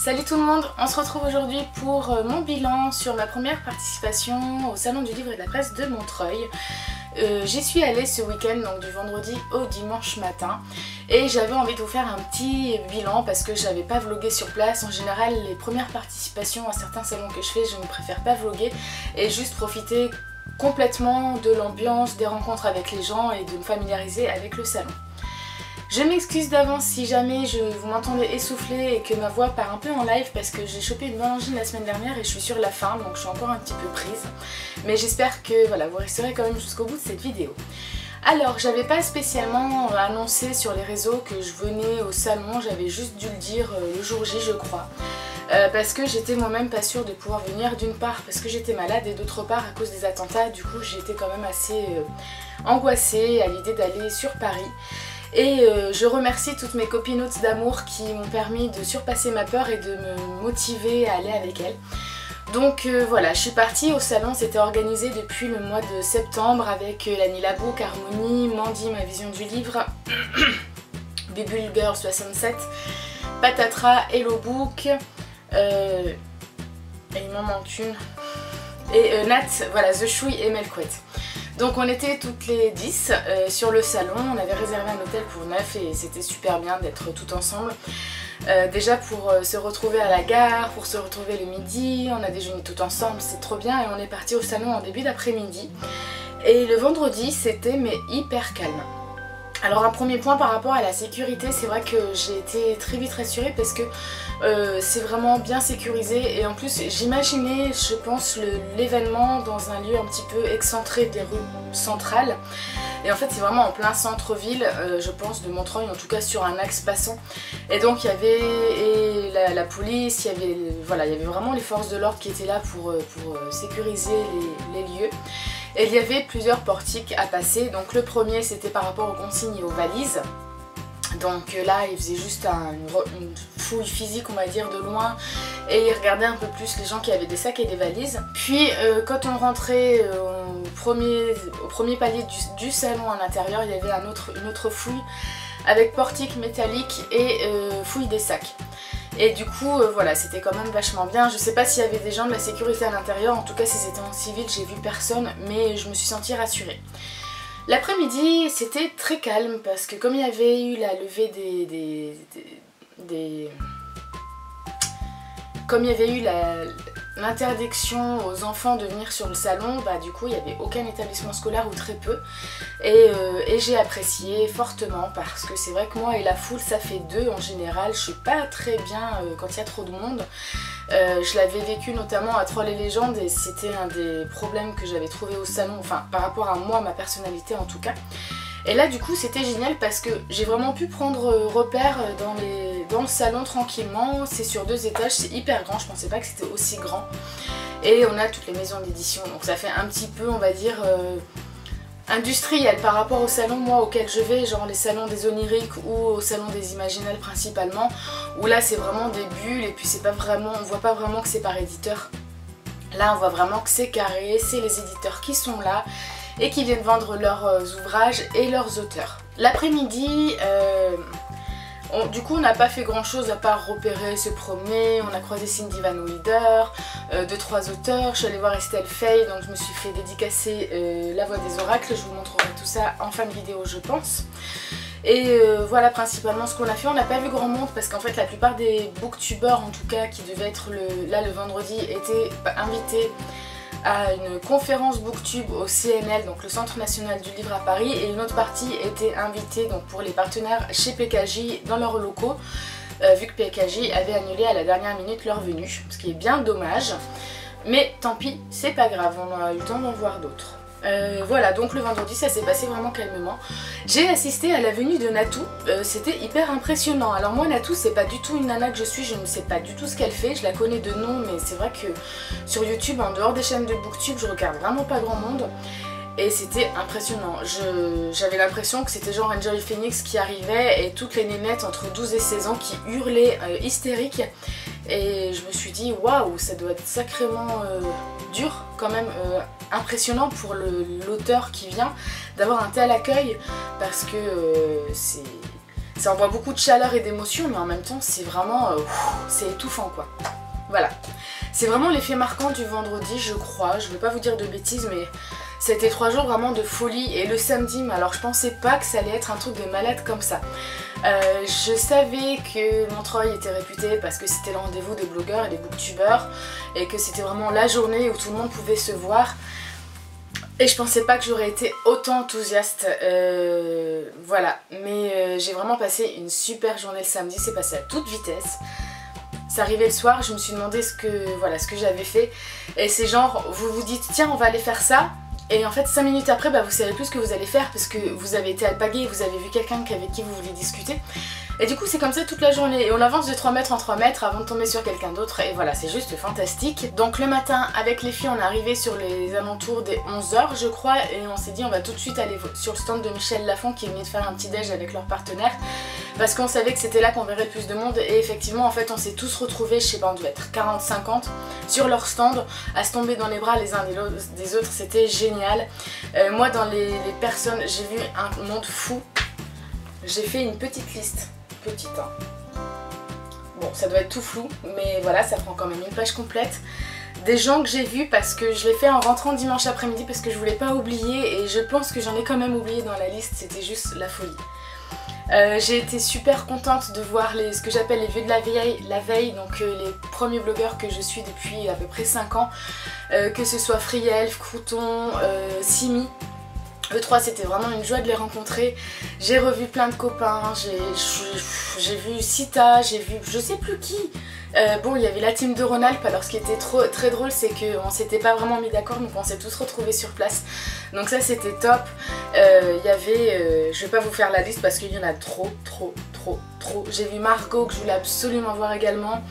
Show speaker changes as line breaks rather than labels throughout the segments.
Salut tout le monde, on se retrouve aujourd'hui pour mon bilan sur ma première participation au Salon du Livre et de la Presse de Montreuil. J'y suis allée ce week-end, donc du vendredi au dimanche matin, et j'avais envie de vous faire un petit bilan parce que j'avais pas vlogué sur place. En général, les premières participations à certains salons que je fais, je ne préfère pas vloguer et juste profiter complètement de l'ambiance, des rencontres avec les gens et de me familiariser avec le salon. Je m'excuse d'avance si jamais vous m'entendez essoufflée et que ma voix part un peu en live parce que j'ai chopé une angine la semaine dernière et je suis sur la fin, donc je suis encore un petit peu prise. Mais j'espère que voilà, vous resterez quand même jusqu'au bout de cette vidéo. Alors, j'avais pas spécialement annoncé sur les réseaux que je venais au salon, j'avais juste dû le dire le jour J je crois. Parce que j'étais moi-même pas sûre de pouvoir venir, d'une part parce que j'étais malade et d'autre part à cause des attentats. Du coup j'étais quand même assez angoissée à l'idée d'aller sur Paris. Et je remercie toutes mes copinotes d'amour qui m'ont permis de surpasser ma peur et de me motiver à aller avec elles. Donc voilà, je suis partie au salon, c'était organisé depuis le mois de septembre avec Lani Labouk, Harmonie, Mandy, ma vision du livre, Bubble Girl 67, Patatra, Hello Book, et il m'en manque une, et Nat, voilà, The Chouille et Melquet. Donc on était toutes les 10 sur le salon, on avait réservé un hôtel pour 9 et c'était super bien d'être toutes ensemble. Déjà pour se retrouver à la gare, pour se retrouver le midi, on a déjeuné tout ensemble, c'est trop bien et on est parti au salon en début d'après-midi. Et le vendredi c'était mais hyper calme. Alors un premier point par rapport à la sécurité, c'est vrai que j'ai été très vite rassurée parce que c'est vraiment bien sécurisé et en plus j'imaginais, je pense, l'événement dans un lieu un petit peu excentré des rues centrales. Et en fait c'est vraiment en plein centre-ville, je pense, de Montreuil, en tout cas sur un axe passant. Et donc il y avait la police, il y avait vraiment les forces de l'ordre qui étaient là pour sécuriser les lieux. Et il y avait plusieurs portiques à passer. Donc le premier c'était par rapport aux consignes et aux valises. Donc là il faisait juste une fouille physique on va dire de loin et il regardait un peu plus les gens qui avaient des sacs et des valises. Puis quand on rentrait au premier palier du salon à l'intérieur, il y avait une autre fouille avec portique métallique et fouille des sacs. Et du coup voilà, c'était quand même vachement bien. Je sais pas s'il y avait des gens de la sécurité à l'intérieur, en tout cas si c'était en civil j'ai vu personne, mais je me suis sentie rassurée. L'après-midi c'était très calme parce que comme il y avait eu la levée comme il y avait eu l'interdiction aux enfants de venir sur le salon, bah du coup il n'y avait aucun établissement scolaire ou très peu. Et j'ai apprécié fortement parce que c'est vrai que moi et la foule ça fait deux en général, je suis pas très bien quand il y a trop de monde. Je l'avais vécu notamment à Trolls et Légendes et c'était un des problèmes que j'avais trouvé au salon, enfin par rapport à moi, ma personnalité en tout cas. Et là du coup c'était génial parce que j'ai vraiment pu prendre repère dans le salon tranquillement. C'est sur 2 étages, c'est hyper grand, je pensais pas que c'était aussi grand. Et on a toutes les maisons d'édition, donc ça fait un petit peu on va dire industriel par rapport au salon moi auquel je vais, genre les salons des oniriques ou au salon des imaginales principalement, où là c'est vraiment des bulles et puis c'est pas vraiment, on voit pas vraiment que c'est par éditeur. Là on voit vraiment que c'est carré, c'est les éditeurs qui sont là et qui viennent vendre leurs ouvrages et leurs auteurs. L'après-midi, du coup on n'a pas fait grand chose à part repérer, se promener. On a croisé Cindy Van Wilder, 2-3 auteurs, je suis allée voir Estelle Fay, donc je me suis fait dédicacer La Voix des Oracles, je vous montrerai tout ça en fin de vidéo je pense. Et voilà principalement ce qu'on a fait. On n'a pas vu grand monde parce qu'en fait la plupart des booktubeurs en tout cas qui devaient être là le vendredi étaient invités à une conférence booktube au CNL, donc le Centre National du Livre à Paris, et une autre partie était invitée donc pour les partenaires chez PKJ dans leurs locaux, vu que PKJ avait annulé à la dernière minute leur venue, ce qui est bien dommage, mais tant pis, c'est pas grave, on a eu le temps d'en voir d'autres. Voilà, donc le vendredi ça s'est passé vraiment calmement. J'ai assisté à la venue de Natou, c'était hyper impressionnant. Alors moi Natou c'est pas du tout une nana que je suis, je ne sais pas du tout ce qu'elle fait, je la connais de nom mais c'est vrai que sur YouTube, en dehors des chaînes de booktube, je regarde vraiment pas grand monde. Et c'était impressionnant, j'avais l'impression que c'était genre Enjoy Phoenix qui arrivait et toutes les nénettes entre 12 et 16 ans qui hurlaient hystériques. Et je me suis dit waouh, ça doit être sacrément dur quand même, impressionnant pour l'auteur qui vient d'avoir un tel accueil parce que Ça envoie beaucoup de chaleur et d'émotion, mais en même temps c'est vraiment... c'est étouffant quoi. Voilà. C'est vraiment l'effet marquant du vendredi, je crois. Je vais pas vous dire de bêtises, mais c'était 3 jours vraiment de folie. Et le samedi, mais alors je pensais pas que ça allait être un truc de malade comme ça. Je savais que Montreuil était réputé parce que c'était le rendez-vous des blogueurs et des booktubeurs et que c'était vraiment la journée où tout le monde pouvait se voir. Et je pensais pas que j'aurais été autant enthousiaste, voilà. Mais j'ai vraiment passé une super journée le samedi, c'est passé à toute vitesse. C'est arrivé le soir, je me suis demandé ce que j'avais fait. Et c'est genre, vous vous dites tiens on va aller faire ça. Et en fait 5 minutes après, bah, vous savez plus ce que vous allez faire parce que vous avez été alpagué et vous avez vu quelqu'un avec qui vous vouliez discuter. Et du coup c'est comme ça toute la journée et on avance de 3 mètres en 3 mètres avant de tomber sur quelqu'un d'autre et voilà, c'est juste fantastique. Donc le matin avec les filles on est arrivé sur les alentours des 11h je crois et on s'est dit on va tout de suite aller sur le stand de Michel Lafon qui venait de faire un petit déj avec leur partenaire parce qu'on savait que c'était là qu'on verrait le plus de monde et effectivement en fait on s'est tous retrouvés, je sais pas, on devait être 40-50 sur leur stand à se tomber dans les bras les uns des autres, c'était génial. Moi dans les personnes, j'ai vu un monde fou, j'ai fait une petite liste. Petite hein. Bon ça doit être tout flou mais voilà ça prend quand même une page complète des gens que j'ai vus parce que je l'ai fait en rentrant dimanche après-midi parce que je voulais pas oublier et je pense que j'en ai quand même oublié dans la liste, c'était juste la folie. J'ai été super contente de voir ce que j'appelle les vues de la veille, donc les premiers blogueurs que je suis depuis à peu près 5 ans, que ce soit Frielf, Crouton, Simi. Eux 3 c'était vraiment une joie de les rencontrer, j'ai revu plein de copains, j'ai vu Sita, j'ai vu je sais plus qui. Bon il y avait la team de Rhône-Alpes, alors ce qui était très drôle c'est qu'on s'était pas vraiment mis d'accord mais qu'on s'est tous retrouvés sur place. Donc ça c'était top. Il y avait, je vais pas vous faire la liste parce qu'il y en a trop. J'ai vu Margot que je voulais absolument voir également.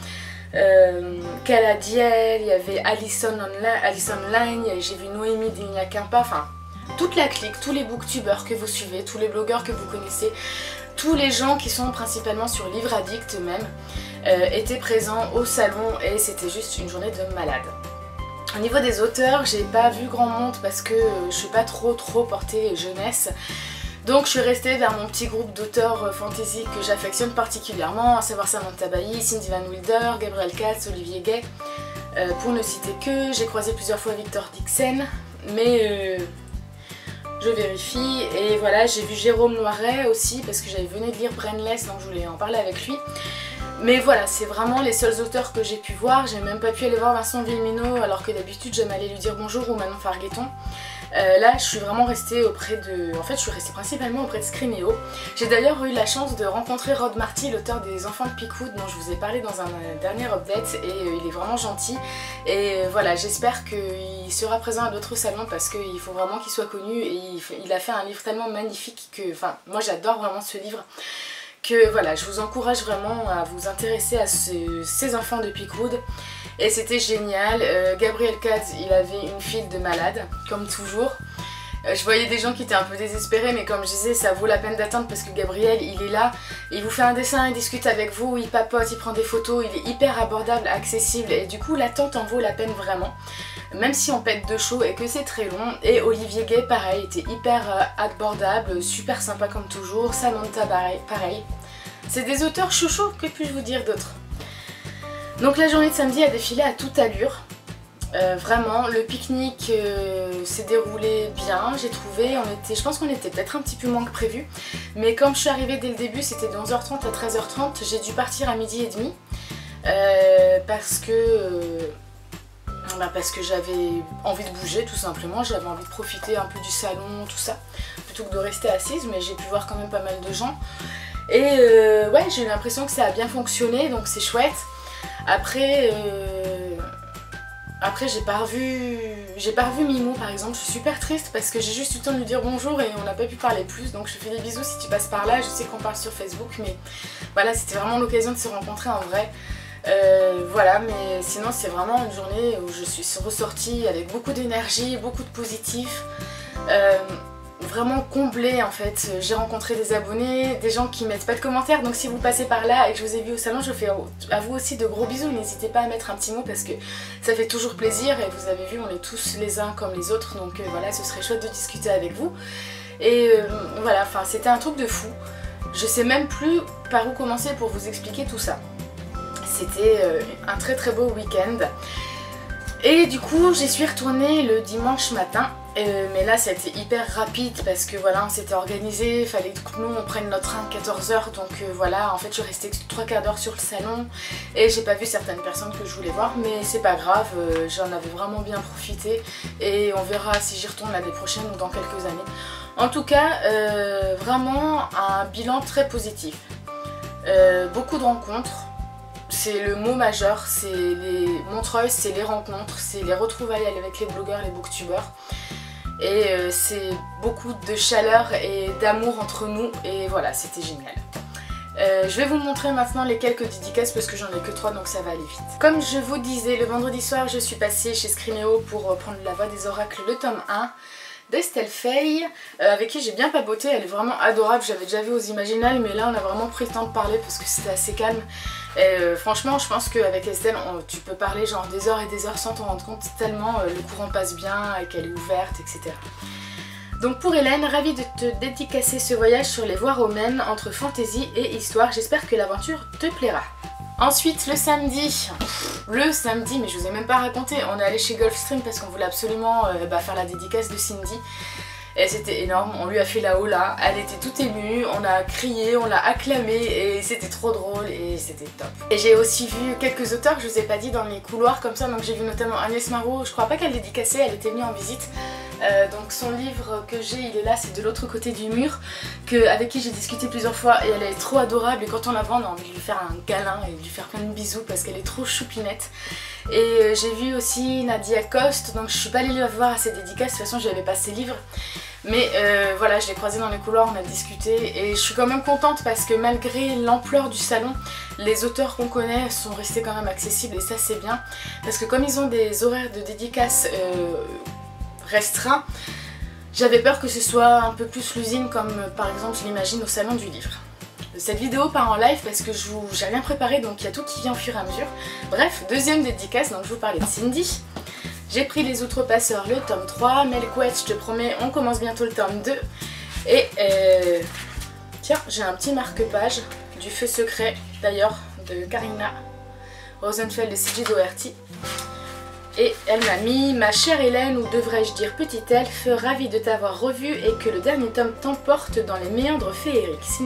Caladiel, il y avait Alison Line, j'ai vu Noémie d'Igna Quimpa, enfin toute la clique, tous les booktubeurs que vous suivez, tous les blogueurs que vous connaissez, tous les gens qui sont principalement sur Livre Addict même, étaient présents au salon et c'était juste une journée de malade. Au niveau des auteurs, j'ai pas vu grand monde parce que je suis pas trop portée jeunesse. Donc je suis restée vers mon petit groupe d'auteurs fantasy que j'affectionne particulièrement, à savoir Samantha Bailly, Cindy Van Wilder, Gabriel Katz, Olivier Gay, pour ne citer que. J'ai croisé plusieurs fois Victor Dixon, mais je vérifie. Et voilà, j'ai vu Jérôme Noiret aussi parce que j'avais venu de lire Brainless, donc je voulais en parler avec lui. Mais voilà, c'est vraiment les seuls auteurs que j'ai pu voir. J'ai même pas pu aller voir Vincent Villeminot alors que d'habitude j'aime aller lui dire bonjour, ou Manon Fargueton. Là je suis vraiment restée auprès de... En fait je suis restée principalement auprès de Screameo. J'ai d'ailleurs eu la chance de rencontrer Rod Marty, l'auteur des Enfants de Pickwood dont je vous ai parlé dans un dernier update, et il est vraiment gentil. Et voilà, j'espère qu'il sera présent à d'autres salons parce qu'il faut vraiment qu'il soit connu, et il a fait un livre tellement magnifique que... Enfin, moi j'adore vraiment ce livre. Que voilà, je vous encourage vraiment à vous intéresser à ces enfants de Pickwood. Et c'était génial. Gabriel Katz, il avait une file de malades, comme toujours. Je voyais des gens qui étaient un peu désespérés, mais comme je disais, ça vaut la peine d'attendre parce que Gabriel, il est là, il vous fait un dessin, il discute avec vous, il papote, il prend des photos, il est hyper abordable, accessible, et du coup l'attente en vaut la peine vraiment. Même si on pète de chaud et que c'est très long. Et Olivier Gay pareil, était hyper abordable, super sympa comme toujours. Samantha pareil. C'est des auteurs chouchous, que puis-je vous dire d'autre? Donc la journée de samedi a défilé à toute allure. Vraiment, le pique-nique s'est déroulé bien, j'ai trouvé. Je pense qu'on était peut-être un petit peu moins que prévu. Mais comme je suis arrivée dès le début, c'était de 11h30 à 13h30, j'ai dû partir à 12h30. Parce que j'avais envie de bouger tout simplement, j'avais envie de profiter un peu du salon, tout ça, plutôt que de rester assise, mais j'ai pu voir quand même pas mal de gens. Et ouais, j'ai eu l'impression que ça a bien fonctionné, donc c'est chouette. Après j'ai pas revu Mimou par exemple, je suis super triste parce que j'ai juste eu le temps de lui dire bonjour et on n'a pas pu parler plus, donc je te fais des bisous si tu passes par là. Je sais qu'on parle sur Facebook, mais voilà, c'était vraiment l'occasion de se rencontrer en vrai. Voilà, mais sinon c'est vraiment une journée où je suis ressortie avec beaucoup d'énergie, beaucoup de positif, vraiment comblée en fait. J'ai rencontré des abonnés, des gens qui mettent pas de commentaires, donc si vous passez par là et que je vous ai vu au salon, je fais à vous aussi de gros bisous. N'hésitez pas à mettre un petit mot parce que ça fait toujours plaisir, et vous avez vu, on est tous les uns comme les autres, donc voilà, ce serait chouette de discuter avec vous. Et voilà, enfin c'était un truc de fou. Je sais même plus par où commencer pour vous expliquer tout ça. C'était un très très beau week-end. Et du coup j'y suis retournée le dimanche matin. Mais là ça a été hyper rapide parce que voilà, on s'était organisé, il fallait que nous on prenne notre train à 14h, donc voilà, en fait je suis restée 3/4 d'heure sur le salon et j'ai pas vu certaines personnes que je voulais voir, mais c'est pas grave, j'en avais vraiment bien profité et on verra si j'y retourne l'année prochaine ou dans quelques années. En tout cas, vraiment un bilan très positif. Beaucoup de rencontres. C'est le mot majeur, c'est les Montreuil, c'est les rencontres, c'est les retrouvailles avec les blogueurs, les booktubeurs. Et c'est beaucoup de chaleur et d'amour entre nous et voilà, c'était génial. Je vais vous montrer maintenant les quelques dédicaces parce que j'en ai que 3 donc ça va aller vite. Comme je vous disais, le vendredi soir je suis passée chez Screameo pour prendre La Voix des Oracles, le tome 1 d'Estelle Faye, avec qui j'ai bien papoté, elle est vraiment adorable, j'avais déjà vu aux Imaginales mais là on a vraiment pris le temps de parler parce que c'était assez calme. Et franchement je pense qu'avec Estelle tu peux parler genre des heures et des heures sans t'en rendre compte tellement le courant passe bien et qu'elle est ouverte, etc. Donc pour Hélène, ravie de te dédicacer ce voyage sur les voies romaines entre fantaisie et histoire, j'espère que l'aventure te plaira. Ensuite le samedi, mais je vous ai même pas raconté, on est allé chez Gulfstream parce qu'on voulait absolument faire la dédicace de Cindy. Et c'était énorme, on lui a fait la hola, elle était toute émue, on a crié, on l'a acclamé et c'était trop drôle et c'était top. Et j'ai aussi vu quelques auteurs que je vous ai pas dit dans les couloirs comme ça, donc j'ai vu notamment Agnès Marot, je crois pas qu'elle dédicaçait, elle était venue en visite. Donc son livre que j'ai, il est là, c'est de l'autre côté du mur, avec qui j'ai discuté plusieurs fois et elle est trop adorable et quand on la voit on a envie de lui faire un câlin et de lui faire plein de bisous parce qu'elle est trop choupinette. Et j'ai vu aussi Nadia Coste, donc je suis pas allée la voir à ses dédicaces, de toute façon j'avais pas ses livres. Mais voilà, je l'ai croisée dans les couloirs, on a discuté et je suis quand même contente parce que malgré l'ampleur du salon, les auteurs qu'on connaît sont restés quand même accessibles et ça c'est bien. Parce que comme ils ont des horaires de dédicaces restreints, j'avais peur que ce soit un peu plus l'usine comme par exemple je l'imagine au salon du livre. Cette vidéo part en live parce que j'ai rien préparé donc il y a tout qui vient au fur et à mesure. Bref, deuxième dédicace, donc je vous parlais de Cindy. J'ai pris Les Outrepasseurs, le tome 3, Melquette, je te promets, on commence bientôt le tome 2. Et tiens, j'ai un petit marque-page du Feu Secret, d'ailleurs, de Karina Rosenfeld et C.J. Doherty. Et elle m'a mis « Ma chère Hélène, ou devrais-je dire petite elfe, ravie de t'avoir revue et que le dernier tome t'emporte dans les méandres féeriques, Cindy. »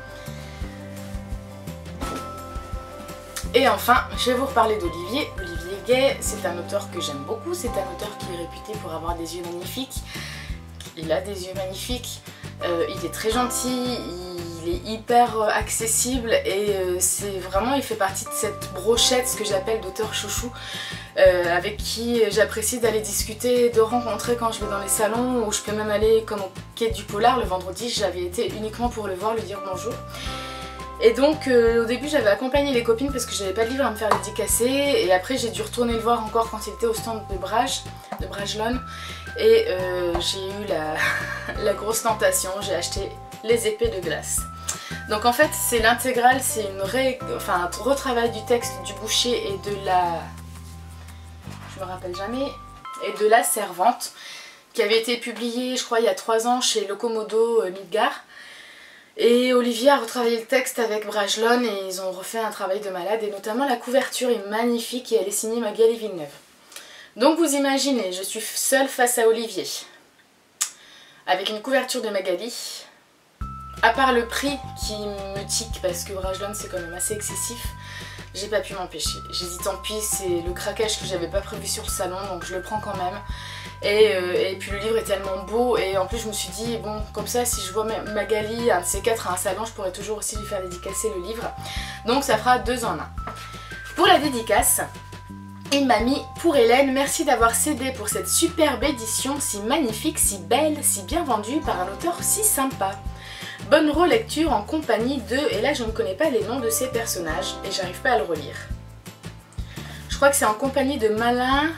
Et enfin, je vais vous reparler d'Olivier. Olivier Gay, c'est un auteur que j'aime beaucoup, c'est un auteur qui est réputé pour avoir des yeux magnifiques. Il a des yeux magnifiques, il est très gentil, il est hyper accessible et c'est vraiment, il fait partie de cette brochette, ce que j'appelle d'auteurs chouchou, avec qui j'apprécie d'aller discuter, de rencontrer quand je vais dans les salons, ou je peux même aller comme au Quai du Polar le vendredi, j'avais été uniquement pour le voir, lui dire bonjour. Et donc au début j'avais accompagné les copines parce que j'avais pas de livre à me faire dédicacer et après j'ai dû retourner le voir encore quand il était au stand de Bragelonne et j'ai eu la grosse tentation, j'ai acheté Les Épées de Glace. Donc en fait c'est l'intégrale, c'est un retravail du texte du boucher et de la... je me rappelle jamais, et de La Servante qui avait été publié je crois il y a 3 ans chez Locomodo Midgard. Et Olivier a retravaillé le texte avec Bragelonne et ils ont refait un travail de malade et notamment la couverture est magnifique et elle est signée Magali Villeneuve. Donc vous imaginez, je suis seule face à Olivier avec une couverture de Magali. À part le prix qui me tique parce que Bragelonne c'est quand même assez excessif, j'ai pas pu m'empêcher. J'ai dit tant pis, c'est le craquage que j'avais pas prévu sur le salon donc je le prends quand même. Et puis le livre est tellement beau et en plus je me suis dit bon comme ça si je vois Magali, un de ces 4 à un salon, je pourrais toujours aussi lui faire dédicacer le livre. Donc ça fera 2 en 1. Pour la dédicace, il m'a mis « Pour Hélène, merci d'avoir cédé pour cette superbe édition si magnifique, si belle, si bien vendue par un auteur si sympa. Bonne relecture en compagnie de... » et là je ne connais pas les noms de ces personnages et j'arrive pas à le relire. Je crois que c'est en compagnie de Malin...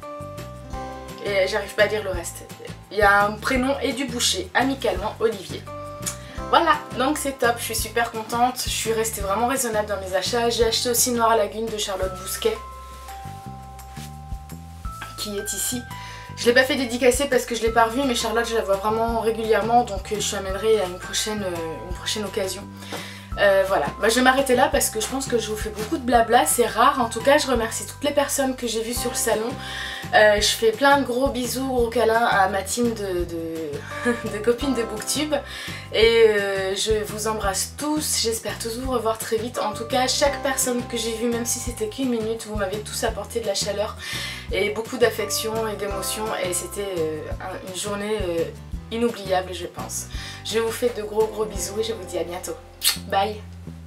et j'arrive pas à lire le reste. Il y a un prénom et du boucher, amicalement Olivier. Voilà, donc c'est top, je suis super contente, je suis restée vraiment raisonnable dans mes achats. J'ai acheté aussi Noire Lagune de Charlotte Bousquet, qui est ici. Je l'ai pas fait dédicacer parce que je l'ai pas revue, mais Charlotte je la vois vraiment régulièrement, donc je l'amènerai à une prochaine occasion. Voilà, bah, je vais m'arrêter là parce que je pense que je vous fais beaucoup de blabla, c'est rare. En tout cas, je remercie toutes les personnes que j'ai vues sur le salon. Je fais plein de gros bisous, gros câlins à ma team de copines de Booktube. Et je vous embrasse tous, j'espère tous vous revoir très vite. En tout cas, chaque personne que j'ai vue, même si c'était qu'une minute, vous m'avez tous apporté de la chaleur et beaucoup d'affection et d'émotion. Et c'était une journée inoubliable, je pense. Je vous fais de gros bisous et je vous dis à bientôt. Bye.